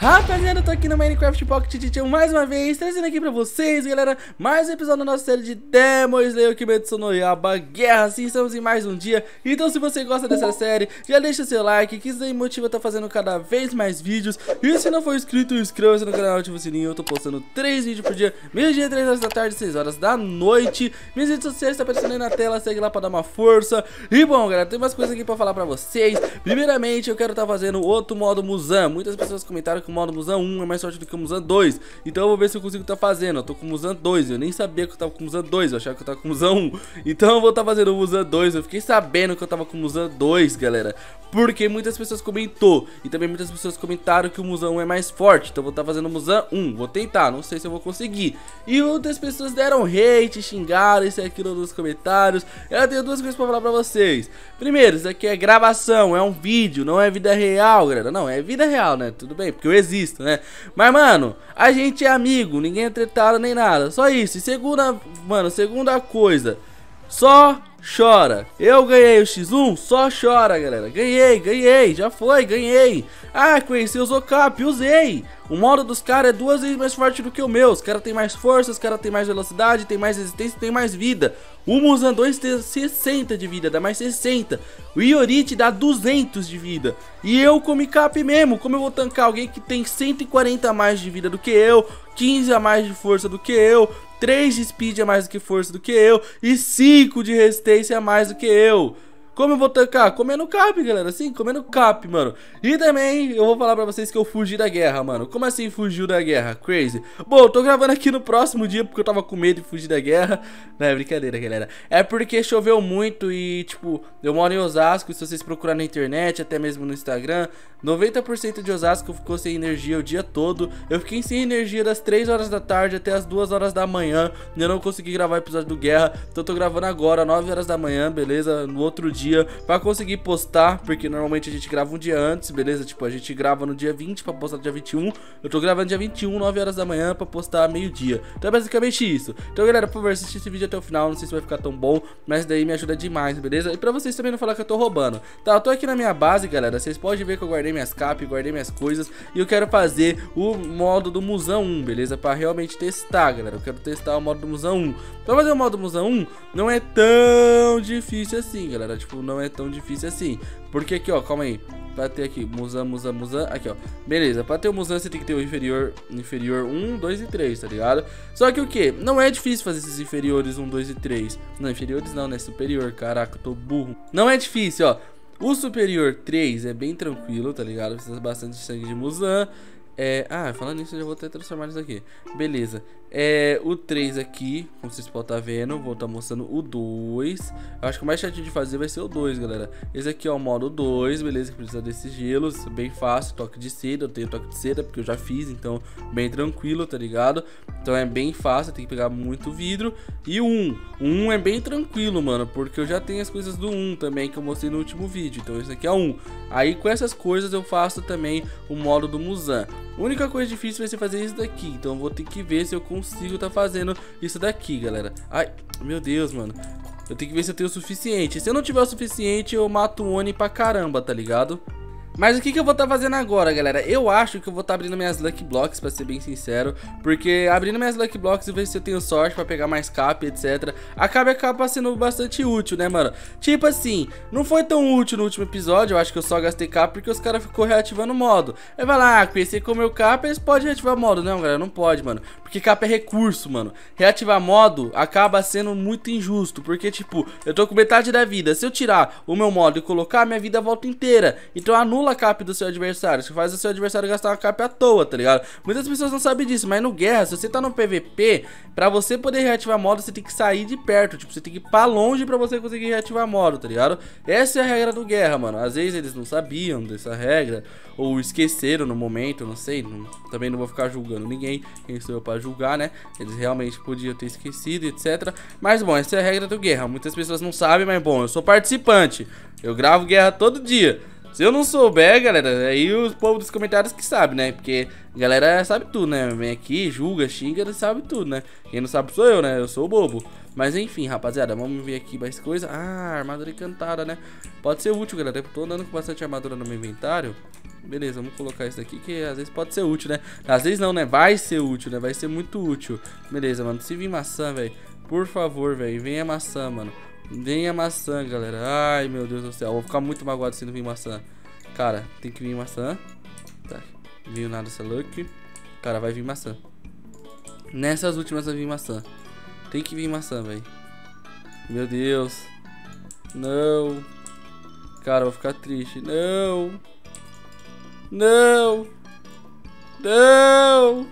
Rapaziada, eu tô aqui no Minecraft Pocket Edition mais uma vez, trazendo aqui pra vocês, galera, mais um episódio da nossa série de Demon Slayer Kimetsu no Yaiba Guerra. Sim, estamos em mais um dia. Então se você gosta dessa série, já deixa seu like, que isso aí motiva a estar fazendo cada vez mais vídeos. E se não for inscrito, inscreva-se no canal, ativa o sininho. Eu tô postando 3 vídeos por dia, meio-dia, 3 horas da tarde, 6 horas da noite. Minhas redes sociais estão aparecendo aí na tela, segue lá pra dar uma força. E bom, galera, tem umas coisas aqui pra falar pra vocês. Primeiramente, eu quero estar fazendo outro modo Muzan. Muitas pessoas comentaram que o modo Muzan 1 é mais forte do que o Muzan 2. Então eu vou ver se eu consigo estar fazendo. Eu tô com o Muzan 2, eu nem sabia que eu tava com o Muzan 2, eu achava que eu tava com o Muzan 1. Então eu vou estar fazendo o Muzan 2. Eu fiquei sabendo que eu tava com o Muzan 2, galera, porque muitas pessoas comentou. E também muitas pessoas comentaram que o Muzan 1 é mais forte. Então eu vou estar fazendo o Muzan 1. Vou tentar, não sei se eu vou conseguir. E outras pessoas deram hate, xingaram isso e aquilo nos comentários. Eu tenho duas coisas pra falar pra vocês. Primeiro, isso aqui é gravação, é um vídeo, não é vida real, galera. Não, é vida real, né? Tudo bem, porque eu existo, né? Mas, mano, a gente é amigo, ninguém é tretado nem nada. Só isso. E segunda coisa, só chora. Eu ganhei o X1, só chora, galera. Ganhei, já foi, ganhei. Ah, conheci os Okapi, usei. O modo dos caras é 2 vezes mais forte do que o meu. Os caras tem mais força, os caras tem mais velocidade, tem mais resistência, tem mais vida. O Muzan 2 tem 60 de vida, dá mais 60. O Iorite dá 200 de vida. E eu comi cap mesmo. Como eu vou tancar alguém que tem 140 a mais de vida do que eu, 15 a mais de força do que eu, 3 de speed a mais do que força do que eu e 5 de resistência a mais do que eu? Como eu vou tancar? Comendo cap, galera, sim, comendo cap, mano. E também eu vou falar pra vocês que eu fugi da guerra, mano. Como assim fugiu da guerra? Crazy. Bom, eu tô gravando aqui no próximo dia porque eu tava com medo de fugir da guerra. Não, é brincadeira, galera. É porque choveu muito e, tipo, eu moro em Osasco. Se vocês procurarem na internet, até mesmo no Instagram, 90% de Osasco ficou sem energia o dia todo. Eu fiquei sem energia das 3 horas da tarde até as 2 horas da manhã. E eu não consegui gravar o episódio do Guerra. Então eu tô gravando agora, 9 horas da manhã, beleza? No outro dia, pra conseguir postar, porque normalmente a gente grava um dia antes, beleza? Tipo, a gente grava no dia 20 pra postar no dia 21. Eu tô gravando dia 21, 9 horas da manhã pra postar meio-dia. Então é basicamente isso. Então, galera, por favor, assistir esse vídeo até o final. Não sei se vai ficar tão bom, mas daí me ajuda demais, beleza? E pra vocês também não falar que eu tô roubando. Tá, eu tô aqui na minha base, galera. Vocês podem ver que eu guardei minhas capas, guardei minhas coisas. E eu quero fazer o modo do Muzan 1, beleza? Pra realmente testar, galera. Eu quero testar o modo do Muzan 1. Pra fazer o modo do Muzan 1 não é tão difícil assim, galera. Tipo, não é tão difícil assim. Porque aqui, ó, calma aí. Pra ter aqui, Muzan, aqui, ó. Beleza, pra ter o Muzan você tem que ter o inferior 1, 2 e 3, tá ligado? Só que o que? Não é difícil fazer esses inferiores 1, 2 e 3. Não, inferiores não, né? Superior, caraca, eu tô burro. Não é difícil, ó. O superior 3 é bem tranquilo, tá ligado? Precisa bastante de sangue de Muzan. Falando nisso, eu já vou até transformar isso aqui. Beleza. O 3 aqui, como vocês podem estar vendo, vou estar mostrando o 2. Eu acho que o mais chatinho de fazer vai ser o 2, galera. Esse aqui é o modo 2, beleza, que precisa desses gelos, bem fácil, toque de seda. Eu tenho toque de seda porque eu já fiz, então bem tranquilo, tá ligado? Então é bem fácil, tem que pegar muito vidro. E o 1 é bem tranquilo, mano, porque eu já tenho as coisas do 1 também, que eu mostrei no último vídeo. Então esse aqui é o 1. Aí com essas coisas eu faço também o modo do Muzan. A única coisa difícil vai ser fazer isso daqui, então eu vou ter que ver se eu consigo tá fazendo isso daqui, galera. Ai, meu Deus, mano. Eu tenho que ver se eu tenho o suficiente. Se eu não tiver o suficiente, eu mato o Oni pra caramba, tá ligado? Mas o que eu vou estar fazendo agora, galera? Eu acho que eu vou estar abrindo minhas Lucky Blocks, pra ser bem sincero. Porque abrindo minhas Lucky Blocks e ver se eu tenho sorte pra pegar mais cap, etc. acaba sendo bastante útil, né, mano? Tipo assim, não foi tão útil no último episódio. Eu acho que eu só gastei cap porque os caras ficou reativando o modo. Aí vai lá, conhecer com o meu cap, eles podem reativar modo. Não, galera, não pode, mano. Porque cap é recurso, mano. Reativar modo acaba sendo muito injusto. Porque, tipo, eu tô com metade da vida. Se eu tirar o meu modo e colocar, minha vida volta inteira. Então anula a cap do seu adversário. Isso faz o seu adversário gastar uma cap à toa, tá ligado? Muitas pessoas não sabem disso, mas no guerra, se você tá no PVP, pra você poder reativar modo, você tem que sair de perto. Tipo, você tem que ir pra longe pra você conseguir reativar modo, tá ligado? Essa é a regra do guerra, mano. Às vezes eles não sabiam dessa regra, ou esqueceram no momento, não sei. Também não vou ficar julgando ninguém. Quem sou eu pra julgar, né? Eles realmente podiam ter esquecido, etc. Mas bom, essa é a regra do guerra. Muitas pessoas não sabem, mas bom, eu sou participante. Eu gravo guerra todo dia. Se eu não souber, galera, aí os povos dos comentários que sabem, né? Porque a galera sabe tudo, né? Vem aqui, julga, xinga, sabe tudo, né? Quem não sabe sou eu, né? Eu sou o bobo. Mas enfim, rapaziada, vamos ver aqui mais coisa. Ah, armadura encantada, né? Pode ser útil, galera. Eu tô andando com bastante armadura no meu inventário. Beleza, vamos colocar isso daqui, que às vezes pode ser útil, né? Às vezes não, né? Vai ser útil, né? Vai ser muito útil. Beleza, mano. Se vir maçã, velho, por favor, velho, venha maçã, mano. Venha maçã, galera. Ai, meu Deus do céu. Eu vou ficar muito magoado se não vir maçã. Cara, tem que vir maçã. Tá, não veio nada essa luck. Cara, vai vir maçã. Nessas últimas vai vir maçã. Tem que vir maçã, velho. Meu Deus. Não. Cara, eu vou ficar triste. Não. Não. Não.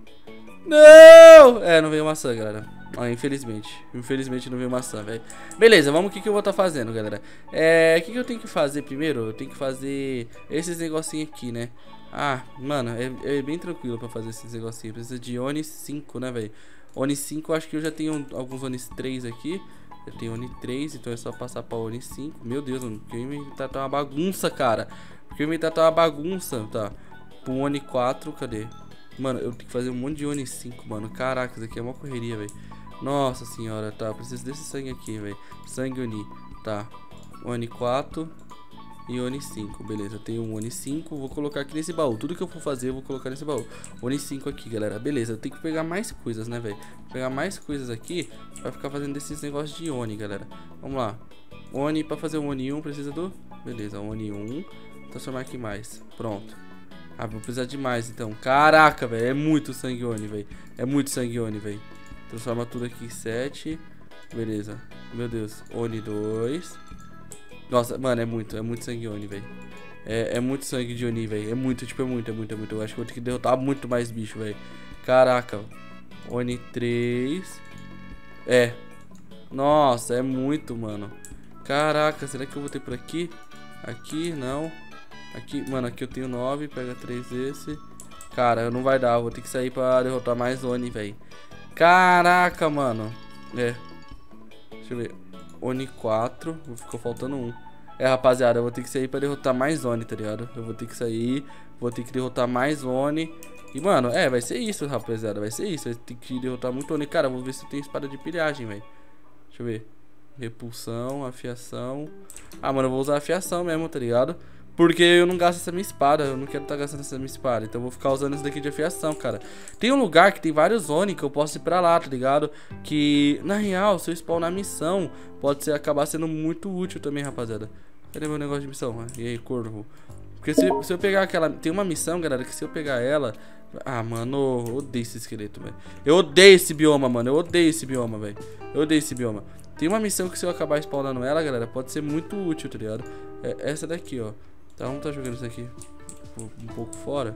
Não. É, não veio maçã, galera. Ah, infelizmente. Infelizmente não veio maçã, velho. Beleza, vamos. O que eu vou estar fazendo, galera? O que eu tenho que fazer primeiro? Eu tenho que fazer esses negocinhos aqui, né? Ah, mano, é bem tranquilo pra fazer esses negocinhos. Precisa de Oni 5, né, velho? Oni 5, eu acho que eu já tenho alguns Oni 3 aqui. Eu tenho Oni 3, então é só passar pra Oni 5. Meu Deus, mano, porque o inventário tá uma bagunça, cara. Porque o inventário tá uma bagunça, tá? Pro Oni 4, cadê? Mano, eu tenho que fazer um monte de Oni 5, mano. Caraca, isso aqui é uma correria, velho. Nossa senhora, tá? Eu preciso desse sangue aqui, velho. Sangue Oni, tá? Oni 4 e Oni 5, beleza. Eu tenho um Oni 5, vou colocar aqui nesse baú. Tudo que eu for fazer, eu vou colocar nesse baú. Oni 5 aqui, galera. Beleza, eu tenho que pegar mais coisas, né, velho? Pegar mais coisas aqui pra ficar fazendo desses negócios de Oni, galera. Vamos lá. Oni, pra fazer o Oni 1, precisa do... Beleza, Oni 1. Transformar aqui mais. Pronto. Ah, vou precisar de mais, então. Caraca, velho. É muito sangue Oni, velho. É muito sangue Oni, velho. Transforma tudo aqui em 7. Beleza. Meu Deus. Oni 2. Nossa, mano, é muito sangue Oni, velho. É muito sangue de Oni, velho. É muito. Eu acho que vou ter que derrotar muito mais bicho, velho. Caraca. Oni 3. Nossa, é muito, mano. Caraca, será que eu vou ter por aqui? Aqui, não. Aqui, mano, aqui eu tenho 9. Pega 3 desse. Cara, não vai dar. Eu vou ter que sair pra derrotar mais Oni, velho. Caraca, mano. Deixa eu ver. Oni 4. Ficou faltando um. Rapaziada, eu vou ter que sair pra derrotar mais Oni, tá ligado? Eu vou ter que sair. Vou ter que derrotar mais Oni. E, mano, vai ser isso, rapaziada. Vai ser isso. Vai ter que derrotar muito Oni. Cara, vou ver se eu tenho espada de pilhagem, velho. Deixa eu ver. Repulsão, afiação. Ah, mano, eu vou usar afiação mesmo, tá ligado? Porque eu não gasto essa minha espada. Eu não quero estar gastando essa minha espada. Então eu vou ficar usando isso daqui de afiação, cara. Tem um lugar que tem vários Oni que eu posso ir pra lá, tá ligado? Que, na real, se eu spawnar missão, pode acabar sendo muito útil também, rapaziada. Cadê meu negócio de missão? E aí, corvo? Porque se eu pegar aquela... Tem uma missão, galera, que se eu pegar ela... Ah, mano, eu odeio esse esqueleto, velho. Eu odeio esse bioma, mano. Eu odeio esse bioma, velho. Eu odeio esse bioma. Tem uma missão que se eu acabar spawnando ela, galera, pode ser muito útil, tá ligado? É essa daqui, ó. Tá, vamos tá jogando isso aqui um pouco fora.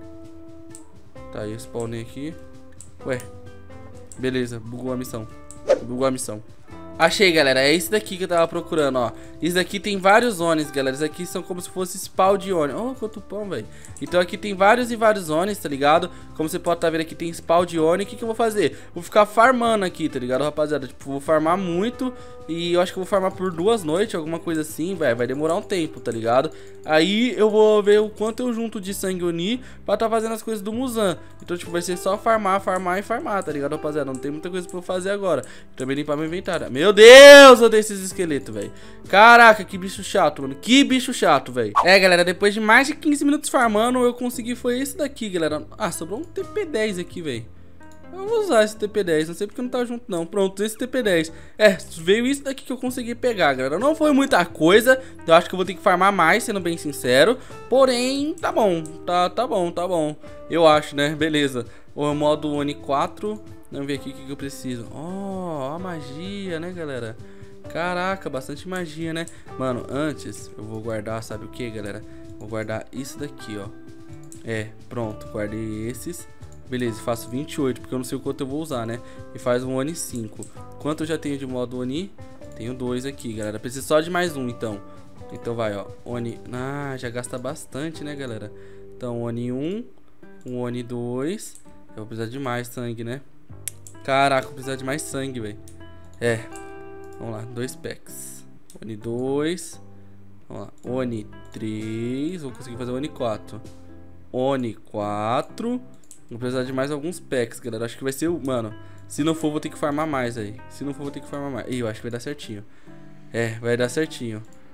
Tá, eu spawnei aqui. Ué. Beleza, bugou a missão. Bugou a missão. Achei, galera, é esse daqui que eu tava procurando, ó. Isso daqui tem vários Onis, galera. Isso aqui são como se fosse spawn de Oni. Oh, quanto pão, velho. Então aqui tem vários e vários Onis, tá ligado? Como você pode tá vendo aqui, tem spawn de Oni. O que eu vou fazer? Vou ficar farmando aqui, tá ligado, rapaziada? Tipo, vou farmar muito. E eu acho que eu vou farmar por 2 noites, alguma coisa assim, velho. Vai demorar um tempo, tá ligado? Aí eu vou ver o quanto eu junto de sangue Oni pra tá fazendo as coisas do Muzan. Então, tipo, vai ser só farmar, farmar e farmar, tá ligado, rapaziada? Não tem muita coisa pra eu fazer agora. Também limpar meu inventário. Meu Deus, eu odeio esses esqueletos, velho. Caraca, que bicho chato, mano. Que bicho chato, velho. Galera, depois de mais de 15 minutos farmando, eu consegui, foi esse daqui, galera. Ah, sobrou um TP10 aqui, velho. Eu vou usar esse TP10, não sei porque não tá junto não. Pronto, esse TP10. Veio isso daqui que eu consegui pegar, galera. Não foi muita coisa. Eu acho que eu vou ter que farmar mais, sendo bem sincero. Porém, tá bom. Tá bom. Eu acho, né? Beleza. O modo Oni 4. Vamos ver aqui o que eu preciso. Ó, a magia, né, galera? Caraca, bastante magia, né? Mano, antes eu vou guardar, sabe o que, galera? Vou guardar isso daqui, ó. Pronto, guardei esses. Beleza, faço 28, porque eu não sei o quanto eu vou usar, né? E faz um Oni 5. Quanto eu já tenho de modo Oni? Tenho 2 aqui, galera. Preciso só de mais um, então. Então vai, ó. Oni... Ah, já gasta bastante, né, galera? Então, Oni 1. Um Oni 2. Eu vou precisar de mais sangue, né? Caraca, eu vou precisar de mais sangue, velho. Vamos lá, 2 packs. Oni 2. Vamos lá, Oni 3. Vou conseguir fazer o Oni 4. Oni 4. Vou precisar de mais alguns packs, galera. Acho que vai ser o... Mano, se não for, vou ter que farmar mais aí. Se não for, vou ter que farmar mais. Ih, eu acho que vai dar certinho. Vai dar certinho.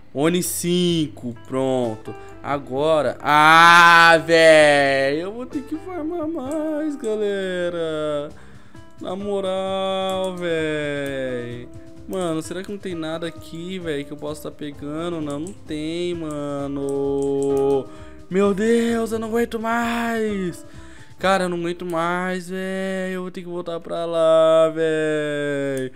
Oni 5, pronto. Agora... Ah, velho, eu vou ter que farmar mais, galera. Na moral, velho. Mano, será que não tem nada aqui, velho, que eu possa estar pegando? Não, não tem, mano. Meu Deus, eu não aguento mais. Cara, eu não aguento mais, velho. Eu vou ter que voltar pra lá, velho.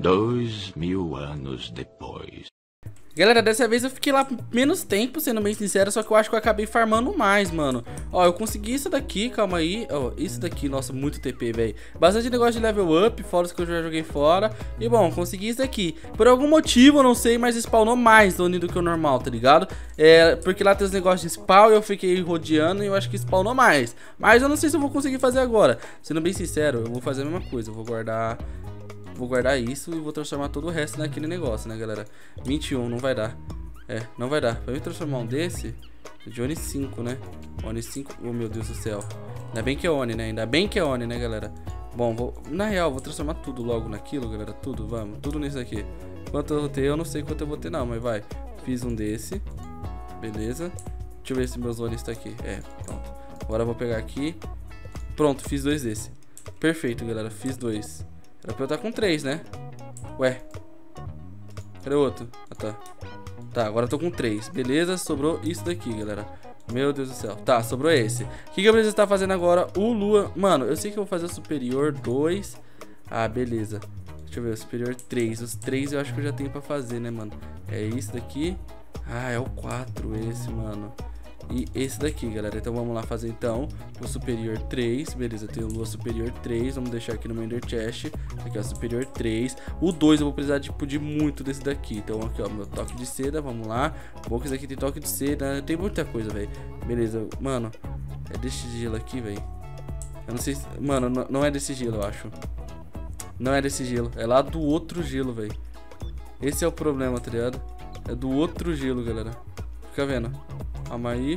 2000 anos depois. Galera, dessa vez eu fiquei lá menos tempo, sendo bem sincero, só que eu acho que eu acabei farmando mais, mano. Ó, eu consegui isso daqui, calma aí. Ó, isso daqui, nossa, muito TP, velho. Bastante negócio de level up, fora os que eu já joguei fora. E bom, consegui isso aqui. Por algum motivo, eu não sei, mas spawnou mais Oni do que o normal, tá ligado? Porque lá tem os negócios de spawn e eu fiquei rodeando e eu acho que spawnou mais. Mas eu não sei se eu vou conseguir fazer agora. Sendo bem sincero, eu vou fazer a mesma coisa, eu vou guardar isso e vou transformar todo o resto naquele negócio, né, galera? 21, não vai dar. Não vai dar. Pra eu transformar um desse, de Oni 5, né? Oni 5, oh meu Deus do céu. Ainda bem que é Oni, né? Ainda bem que é Oni, né, galera? Bom, na real, vou transformar tudo logo naquilo, galera. Tudo, vamos. Tudo nisso aqui. Quanto eu vou ter, eu não sei quanto eu vou ter não, mas vai. Fiz um desse. Beleza. Deixa eu ver se meus Onis estão aqui. Pronto. Agora eu vou pegar aqui. Pronto, fiz 2 desse. Perfeito, galera. Fiz 2. Era pra eu estar com 3, né? Ué. Cadê o outro? Ah, tá. Tá, agora eu tô com 3. Beleza, sobrou isso daqui, galera. Meu Deus do céu. Tá, sobrou esse. O que eu preciso estar fazendo agora? O Lua. Mano, eu sei que eu vou fazer o superior 2. Ah, beleza. Deixa eu ver, o superior 3. Os 3 eu acho que eu já tenho pra fazer, né, mano? É isso daqui. Ah, é o 4 esse, mano. E esse daqui, galera. Então vamos lá fazer então o superior 3. Beleza, tem o Lua superior 3. Vamos deixar aqui no meu Ender Chest. Aqui, ó, superior 3. O 2 eu vou precisar tipo, de muito desse daqui. Então aqui, ó, meu toque de seda. Vamos lá. Bom que esse aqui tem toque de seda. Tem muita coisa, velho. Beleza, mano. É desse gelo aqui, velho. Eu não sei se... Mano, não é desse gelo, eu acho. Não é desse gelo. É lá do outro gelo, velho. Esse é o problema, tá ligado? É do outro gelo, galera. Fica vendo. Calma aí.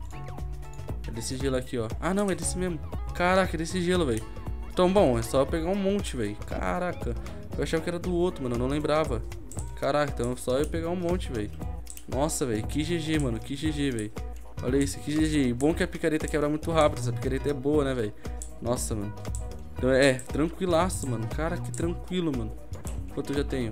É desse gelo aqui, ó. Ah, não, é desse mesmo. Caraca, é desse gelo, velho. Então, bom, é só eu pegar um monte, velho. Caraca. Eu achava que era do outro, mano. Eu não lembrava. Caraca, então é só eu pegar um monte, velho. Nossa, velho. Que GG, mano. Que GG, velho. Olha isso, que GG. Bom que a picareta quebra muito rápido. Essa picareta é boa, né, velho? Nossa, mano. Então, tranquilaço, mano. Cara, que tranquilo, mano. Quanto eu já tenho?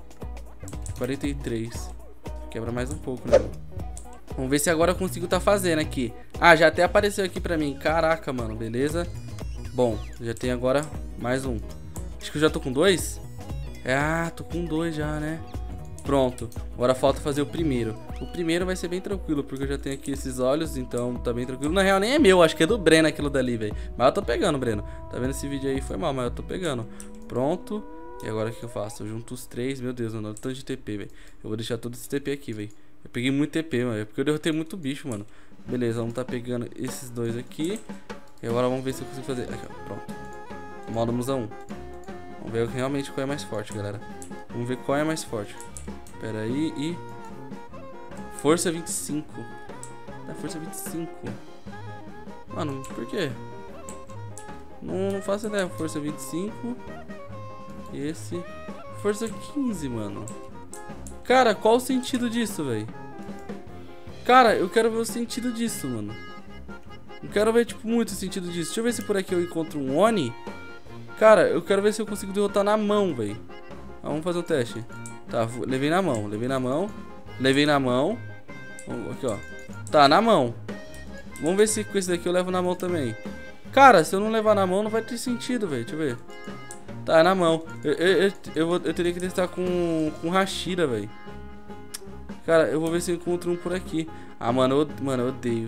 43. Quebra mais um pouco, né? Vamos ver se agora eu consigo tá fazendo aqui. Ah, já até apareceu aqui pra mim. Caraca, mano, beleza. Bom, já tem agora mais um. Acho que eu já tô com 2. Tô com 2 já, né? Pronto, agora falta fazer o primeiro. O primeiro vai ser bem tranquilo, porque eu já tenho aqui esses olhos, então tá bem tranquilo. Na real nem é meu, acho que é do Breno aquilo dali, velho. Mas eu tô pegando, Breno. Tá vendo esse vídeo aí? Foi mal, mas eu tô pegando. Pronto. E agora o que eu faço? Eu junto os 3, meu Deus, mano, tanto de TP, velho. Eu vou deixar todo esse TP aqui, velho. Eu peguei muito TP, mano, é porque eu derrotei muito bicho, mano. Beleza, vamos tá pegando esses 2 aqui. E agora vamos ver se eu consigo fazer. Aqui, ó, pronto. Modo Musa 1. Vamos ver realmente qual é mais forte, galera. Vamos ver qual é mais forte. Pera aí e... Força 25. Força 25. Mano, por quê? Não faço ideia. Força 25. Esse... Força 15, mano. Cara, qual o sentido disso, velho? Cara, eu quero ver o sentido disso, mano. Eu quero ver, tipo, muito o sentido disso. Deixa eu ver se por aqui eu encontro um Oni. Cara, eu quero ver se eu consigo derrotar na mão, velho. Vamos fazer um teste. Tá, levei na mão, levei na mão. Levei na mão. Aqui, ó. Tá, na mão. Vamos ver se com esse daqui eu levo na mão também. Cara, se eu não levar na mão não vai ter sentido, velho. Deixa eu ver. Tá, na mão. Eu teria que testar com Hashira, velho. Cara, eu vou ver se eu encontro um por aqui. Ah, mano, eu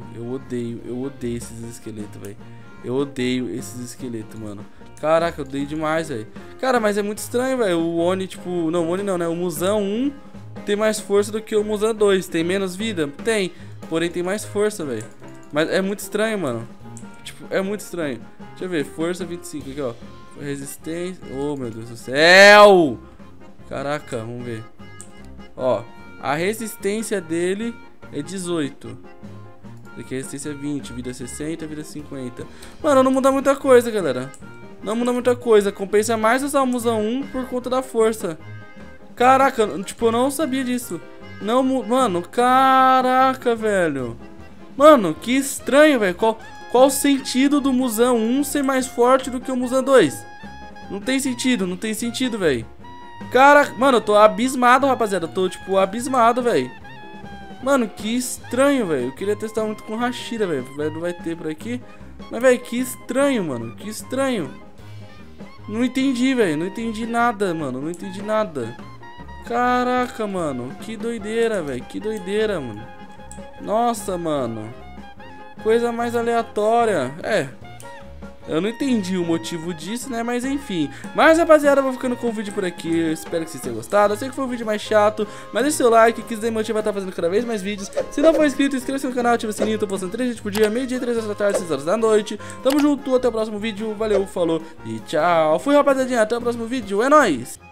odeio esses esqueletos, velho. Eu odeio esses esqueletos, mano. Caraca, eu odeio demais, velho. Cara, mas é muito estranho, velho. O Oni, tipo... Não, o Oni não, né? O Musan 1 tem mais força do que o Musan 2. Tem menos vida? Tem. Porém, tem mais força, velho. Mas é muito estranho, mano. Tipo, é muito estranho. Deixa eu ver. Força 25 aqui, ó. Resistência... Oh, meu Deus do céu! Caraca, vamos ver. Ó, a resistência dele é 18. Aqui a resistência é 20, vida 60, vida 50. Mano, não muda muita coisa, galera. Não muda muita coisa. Compensa mais usar o Musa 1 por conta da força. Caraca, tipo, eu não sabia disso. Não, mano, caraca, velho. Mano, que estranho, velho. Qual o sentido do Muzan 1 ser mais forte do que o Muzan 2? Não tem sentido, velho. Cara, mano, eu tô abismado, rapaziada. Eu tô, tipo, abismado, velho. Mano, que estranho, velho. Eu queria testar muito com Hashira, velho. Não vai ter por aqui. Mas, velho, que estranho, mano. Que estranho. Não entendi, velho. Não entendi nada, mano. Não entendi nada. Caraca, mano. Que doideira, velho. Que doideira, mano. Nossa, mano. Coisa mais aleatória. Eu não entendi o motivo disso, né? Mas enfim. Mas, rapaziada, eu vou ficando com o vídeo por aqui. Eu espero que vocês tenham gostado. Eu sei que foi um vídeo mais chato, mas deixa seu like, que isso daí motiva a estar fazendo cada vez mais vídeos. Se não for inscrito, inscreva-se no canal, ativa o sininho. Tô postando 3 vídeos por dia, meio-dia, 3 horas da tarde, 6 horas da noite. Tamo junto, até o próximo vídeo. Valeu, falou e tchau. Fui, rapaziadinha, até o próximo vídeo. É nóis!